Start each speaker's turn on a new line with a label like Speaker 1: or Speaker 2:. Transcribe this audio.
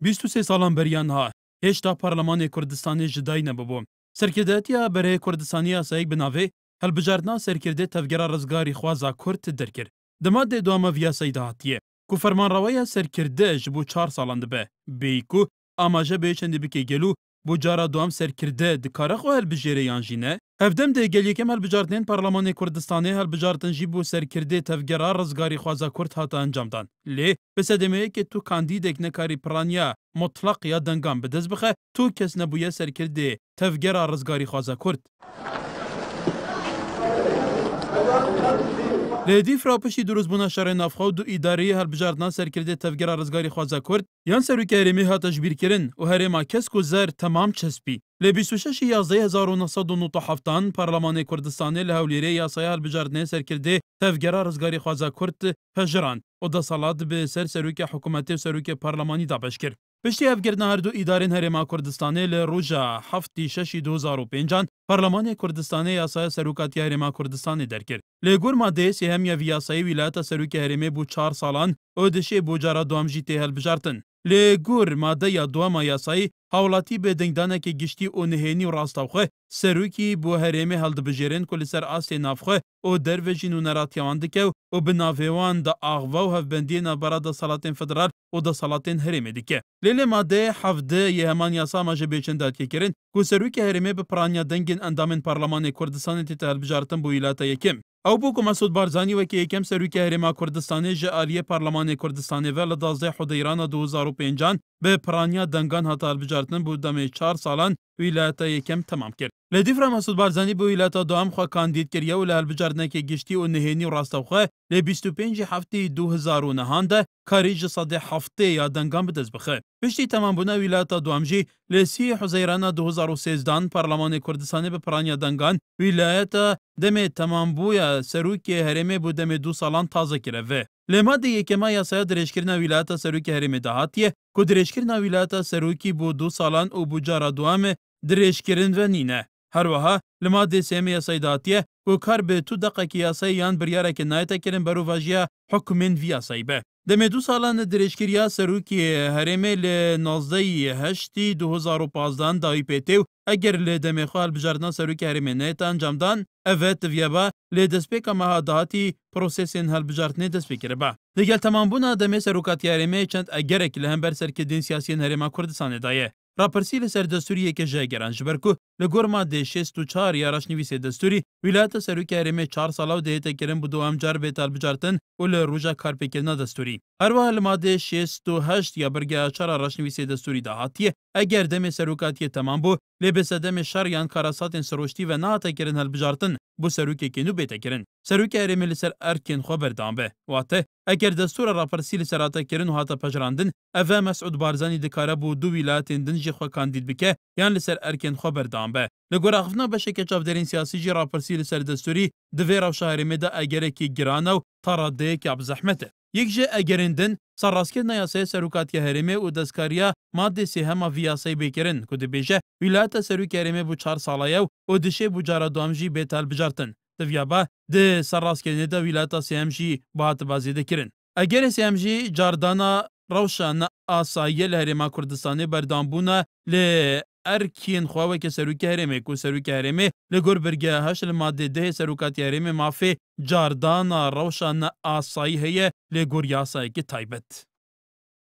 Speaker 1: 23 سالان بریان ها هشتا پارلمان کردستانی جدای نبوبو سرکرداتیا برای کردستانی یاسایی بناوی هلبجاردنا سرکرده تفگرا رزگاری خوازا کرد درکر دماده دوام ویاسایی دهاتیه کو فرمان روای سرکرده جبو 4 سالان دبه بیکو آماجه به چندی بکی گلو بو جارا دوام سرکرده دکاره خو هلبجاره یانجینه هفدم ده گلیکم هلبجاردنین پارلمان کردستانی هلبجاردن جیبو سرکرده تفگرا رزگاری خوازا کرد هاتا انجام دان لی بسدمه که تو کاندیدک نکاری پرانیا مطلق یا دنگام بدز بخه تو کس نبویه سرکرده تفگرا رزگاری خوازا کرد لیدی فراپشی دروز بونا شر نافخو دو اداری هلبجاردنا سرکرده تفگرا رزگاری خوازا کرد یان سروک هرمی ها تجبیر کرن و هرما کس کو زر تمام چسبی لی 26 11 1997 پارلمان کردستانی لهولیری یاسای هلبجاردنه سرکرده تفگرا رزگاری خوازا کرد هجران و دا سالات به سروک حکومتی و سروک پارلمانی دابش کرد پشتی افگردنا هر دو ادارین هرما کردستانی لروجا 7 6 2005 پارلمان کردستانی یاسای سروکاتی هرما کردستانی درکر لگور ماده سهم یا ویاسای ولایت سروک هرمی بو 4 سالان او دشه بو جارا دوام جیته هلبجارتن لگور ماده یا دوام یاسای حوالاتی به دنگدانه که گشتی او نهینی و راستاوخه سروکی بو هرمی هلدبجرین کل سر آسی نافخه او دروژین و نراتیواندکه و بنافوان دا آغوا و هفبندی نبرا دا سالاتین فدرال و دا سالاتین هرمی دیکه لیل ماده حفده یه همان یاسا ماجه بیچن داد که کرن که سروکی هرمی به پرانیا دنگین اندامن پارلمان کردستان تیتا هلبجارتن بو ایلاتا یکم او بو که مسعود بارزانی وکی یکم سروک هرما کردستانی جالیه پارلمان کردستانی و لدازده حدیران 2005 به پرانیا دنگان هاتا هلبجارتن بو دم 4 سالان ولایت یکم تمام کرد. لدیفرا مسعود بارزانی بو ولایت دوام خو کاندید کریه و هلبجارتن که گشتی و نهینی و راستاوخه ل 25 هفته 2009 ده کاریج صد هفته یا دنگان بدز بخه. پشتی تمام بونا ولایت دوامجی ل 30 حزیران 2013 پارلمان کردستانی به پرانیا دنگان ولایت دم تمام بویا سروک هرمه بو دم 2 سالان تازه کرده و لماده یکما یاسای درشکرنا ولایت سروک هرمه دهاتیه که درشکرنا ولایت سروکی بو 2 سالان او بو جارا دوام درشکرن و نینه هر وها لماده سیم یاسای دهاتیه که کار به 2 دقیقه یاسای یان بریاره که نایتا کرن برو واجیا حکمین ویاسای به دم 2 سالان درشکریا سروکی هرمه ل 19 8 2015 دای پیتو اگر ل دم خال بجاردنا سروکی هرمه نیت انجامدان evet viyaba le despeka mahadati prosesin helbijartne despekire ba digel tamam buna deme serukatiyareme çent egerek le hember serkedin siyasiyen herema Kurdistanê daye راپرسی لسر دستوری که جای گران جبرکو لگورما ده 64 یا راشنویس دستوری ولایت سروک هرمه 4 سالاو ده تکرم بودو امجار به طالبجارتن و لروجا کارپیکرنا دستوری هر وحال ماده 68 یا برگه 4 راشنویس دستوری ده هاتیه اگر دم سروکاتی تمام بو لبسدم شر یان کاراساتن سروشتی و نه تکرن هلبجارتن بو سروک کنو به تکرن سروک هرمه لسر ارکن خبر دامبه واته اگر دستور راپرسی لسر تکرن و هاتا پجراندن اوه مسعود بارزانی دکاره بو دو ولایتین دنجی خو کاندید بکه یان لسر ارکن خبر دامبه لگور اخفنا بشه که چافدرین سیاسی جی راپرسی لسر دستوری دوی راو شهرمه ده اگره کی گرانو تراده که اب زحمته یک جه اگرندن سراسکر نیاسه سروکاتی هرمه و دستکاریا ماده سی هما ویاسه بیکرن که ده بیشه ولایت سروک هرمه بو 4 سالایو و دشه بو جارا دوامجی بیتال بجارتن دویابا ده سراسکر نده ولایت سیمجی باعت بازی دکرن اگر سیمجی جاردانا روشان آسایه لهرما کردستانی بردامبونا ل ارکین خواهی که سروک هرمه کو سروک هرمه لگور برگه هشل ماده ده سروکاتی هرمه مافی جاردانا روشان آسایه لگور یاسای که تایبت